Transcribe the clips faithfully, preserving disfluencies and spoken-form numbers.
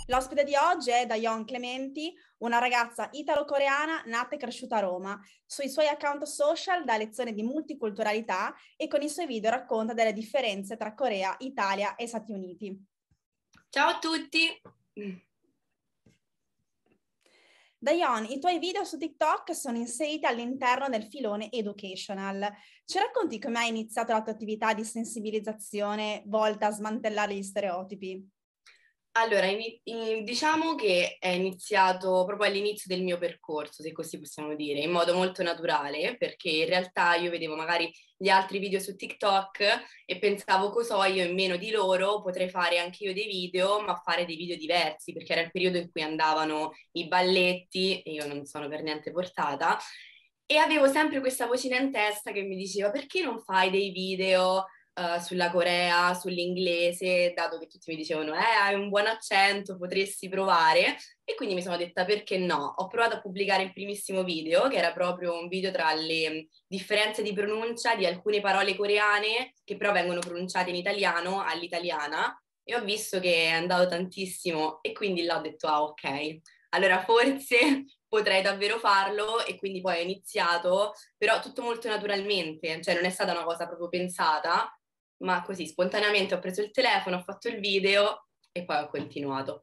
L'ospite di oggi è Dayon Clementi, una ragazza italo-coreana nata e cresciuta a Roma. Sui suoi account social dà lezioni di multiculturalità e con i suoi video racconta delle differenze tra Corea, Italia e Stati Uniti. Ciao a tutti! Dayon, i tuoi video su TikTok sono inseriti all'interno del filone educational. Ci racconti come hai iniziato la tua attività di sensibilizzazione volta a smantellare gli stereotipi? Allora, in, in, diciamo che è iniziato proprio all'inizio del mio percorso, se così possiamo dire, in modo molto naturale, perché in realtà io vedevo magari gli altri video su TikTok e pensavo cosa ho io in meno di loro, potrei fare anche io dei video, ma fare dei video diversi, perché era il periodo in cui andavano i balletti, e io non sono per niente portata, e avevo sempre questa vocina in testa che mi diceva perché non fai dei video Uh, sulla Corea, sull'inglese, dato che tutti mi dicevano eh, hai un buon accento, potresti provare, e quindi mi sono detta perché no. Ho provato a pubblicare il primissimo video, che era proprio un video tra le differenze di pronuncia di alcune parole coreane che però vengono pronunciate in italiano all'italiana, e ho visto che è andato tantissimo e quindi là ho detto ah ok, allora forse potrei davvero farlo, e quindi poi ho iniziato, però tutto molto naturalmente, cioè non è stata una cosa proprio pensata, ma così spontaneamente ho preso il telefono, ho fatto il video e poi ho continuato.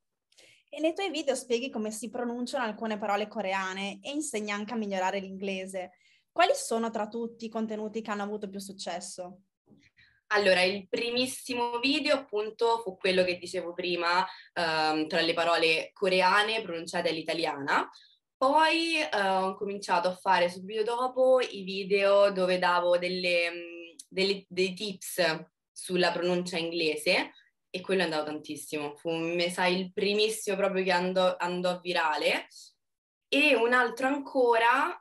E nei tuoi video spieghi come si pronunciano alcune parole coreane e insegni anche a migliorare l'inglese. Quali sono tra tutti i contenuti che hanno avuto più successo? Allora, il primissimo video appunto fu quello che dicevo prima, ehm, tra le parole coreane pronunciate all'italiana. Poi eh, ho cominciato a fare subito dopo i video dove davo delle, mh, delle- dei tips sulla pronuncia inglese, e quello è andato tantissimo. Fu, mi sa, il primissimo proprio che andò, andò virale. E un altro ancora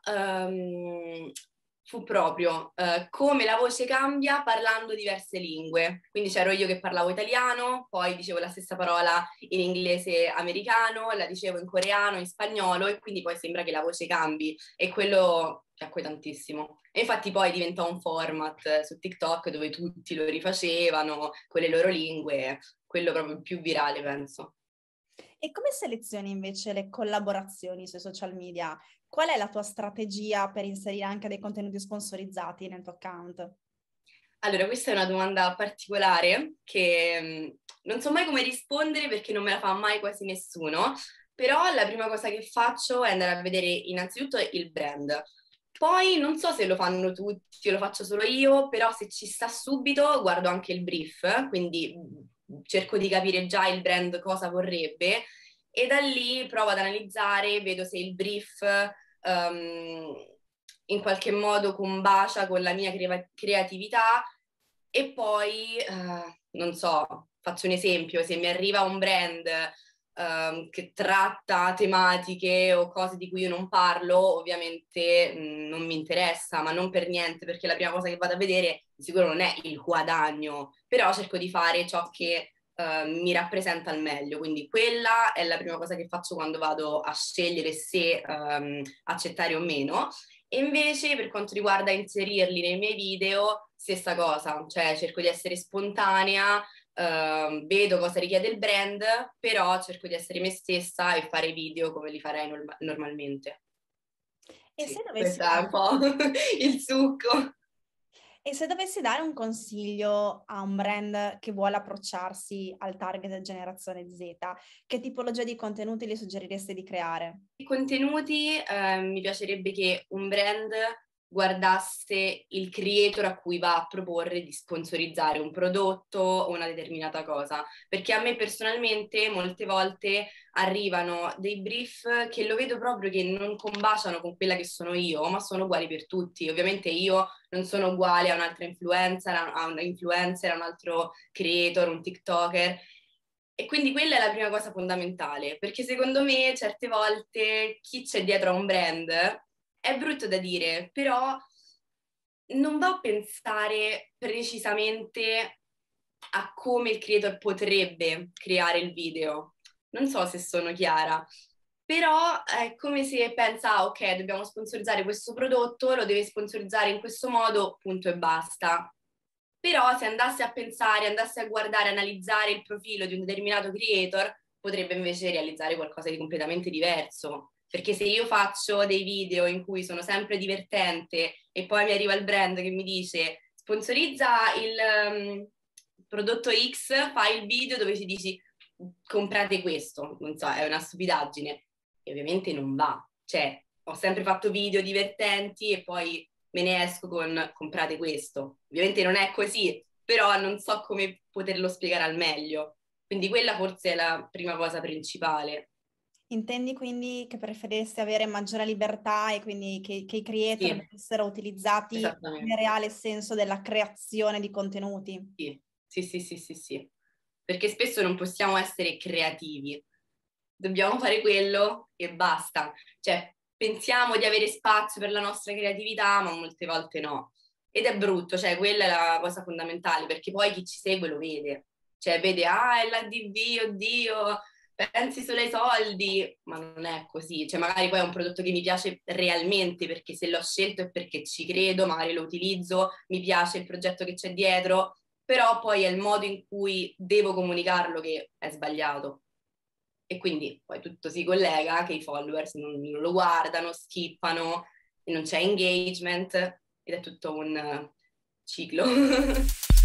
ehm, fu proprio eh, come la voce cambia parlando diverse lingue. Quindi c'ero io che parlavo italiano, poi dicevo la stessa parola in inglese americano, la dicevo in coreano, in spagnolo, e quindi poi sembra che la voce cambi, e quello piacque tantissimo. E infatti poi diventò un format su TikTok dove tutti lo rifacevano con le loro lingue, quello proprio il più virale, penso. E come selezioni invece le collaborazioni sui social media? Qual è la tua strategia per inserire anche dei contenuti sponsorizzati nel tuo account? Allora, questa è una domanda particolare che mh, non so mai come rispondere perché non me la fa mai quasi nessuno, però la prima cosa che faccio è andare a vedere innanzitutto il brand. Poi non so se lo fanno tutti o lo faccio solo io, però se ci sta subito guardo anche il brief, quindi mh, cerco di capire già il brand cosa vorrebbe, e da lì provo ad analizzare, vedo se il brief um, in qualche modo combacia con la mia crea- creatività, e poi, eh, non so, faccio un esempio, se mi arriva un brand ehm, che tratta tematiche o cose di cui io non parlo, ovviamente mh, non mi interessa, ma non per niente, perché la prima cosa che vado a vedere di sicuro non è il guadagno, però cerco di fare ciò che eh, mi rappresenta al meglio, quindi quella è la prima cosa che faccio quando vado a scegliere se ehm, accettare o meno. E invece per quanto riguarda inserirli nei miei video, stessa cosa, cioè cerco di essere spontanea, eh, vedo cosa richiede il brand, però cerco di essere me stessa e fare video come li farei norma- normalmente. E se Sì, dovessi questo è dare, un po' il succo. e se dovessi dare un consiglio a un brand che vuole approcciarsi al target generazione Z, che tipologia di contenuti gli suggeriresti di creare? I contenuti, eh, mi piacerebbe che un brand guardasse il creator a cui va a proporre di sponsorizzare un prodotto o una determinata cosa, perché a me personalmente molte volte arrivano dei brief che lo vedo proprio che non combaciano con quella che sono io, ma sono uguali per tutti. Ovviamente io non sono uguale a un'altra influencer, a un influencer, a un altro creator, un TikToker. E quindi quella è la prima cosa fondamentale, perché secondo me certe volte chi c'è dietro a un brand è brutto da dire, però non va a pensare precisamente a come il creator potrebbe creare il video. Non so se sono chiara, però è come se pensa, ah, ok, dobbiamo sponsorizzare questo prodotto, lo deve sponsorizzare in questo modo, punto e basta. Però se andasse a pensare, andasse a guardare, analizzare il profilo di un determinato creator, potrebbe invece realizzare qualcosa di completamente diverso. Perché se io faccio dei video in cui sono sempre divertente e poi mi arriva il brand che mi dice sponsorizza il um, prodotto X, fai il video dove ci dici comprate questo, non so, è una stupidaggine. E ovviamente non va. Cioè, ho sempre fatto video divertenti e poi me ne esco con comprate questo. Ovviamente non è così, però non so come poterlo spiegare al meglio. Quindi quella forse è la prima cosa principale. Intendi quindi che preferiresti avere maggiore libertà e quindi che, che i creator Sì, essere utilizzati nel esattamente. reale senso della creazione di contenuti? Sì, sì, sì, sì, sì, sì. Perché spesso non possiamo essere creativi. Dobbiamo fare quello e basta. Cioè, pensiamo di avere spazio per la nostra creatività, ma molte volte no. Ed è brutto, cioè, quella è la cosa fondamentale, perché poi chi ci segue lo vede. Cioè, vede, ah, è l'A D V, oddio, pensi solo ai soldi, ma non è così. Cioè, magari poi è un prodotto che mi piace realmente, perché se l'ho scelto è perché ci credo, magari lo utilizzo, mi piace il progetto che c'è dietro, però poi è il modo in cui devo comunicarlo che è sbagliato. E quindi poi tutto si collega che i followers non, non lo guardano, skippano, e non c'è engagement ed è tutto un uh, ciclo.